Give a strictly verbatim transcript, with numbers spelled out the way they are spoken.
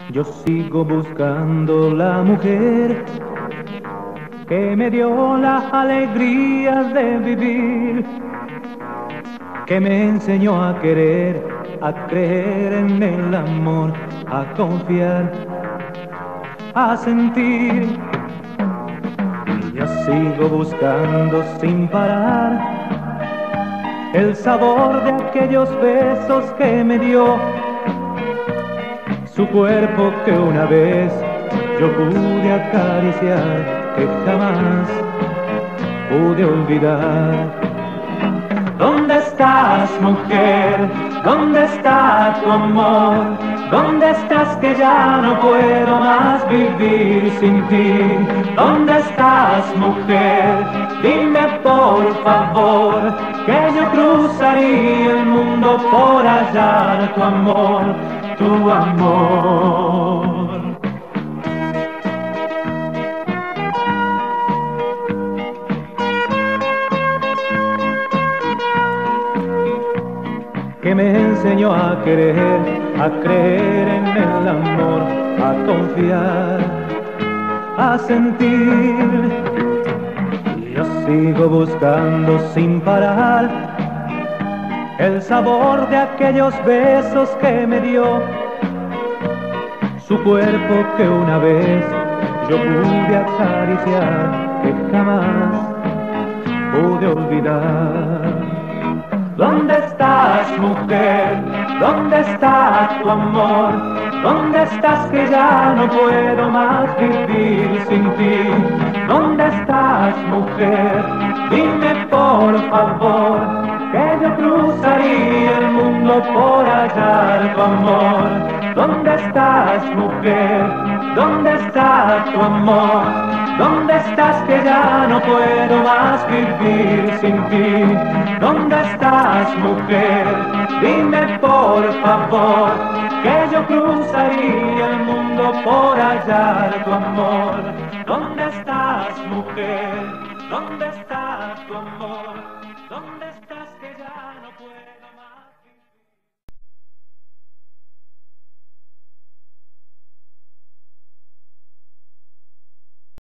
Yo sigo buscando la mujer que me dio la alegría de vivir, que me enseñó a querer, a creer en el amor, a confiar, a sentir. Yo sigo buscando sin parar el sabor de aquellos besos que me dio, su cuerpo que una vez yo pude acariciar, que jamás pude olvidar. ¿Dónde estás, mujer? ¿Dónde está tu amor? ¿Dónde estás que ya no puedo más vivir sin ti? ¿Dónde estás, mujer? Dime por favor, que yo cruzaría el mundo por hallar tu amor, tu amor. Que me enseñó a querer, a creer en el amor, a confiar, a sentir. Yo sigo buscando sin parar el sabor de aquellos besos que me dio, su cuerpo que una vez yo pude acariciar, que jamás pude olvidar. ¿Dónde estás, mujer? ¿Dónde está tu amor? ¿Dónde estás que ya no puedo más vivir sin ti? ¿Dónde estás, mujer? Dime por favor, que yo cruzaría el mundo por hallar tu amor. ¿Dónde estás, mujer? ¿Dónde está tu amor? ¿Dónde estás que ya no puedo más vivir sin ti? ¿Dónde estás, mujer? Dime por favor, que yo cruzaría el mundo por hallar tu amor. ¿Dónde estás, mujer? ¿Dónde está tu amor? ¿Dónde estás que ya no puedo?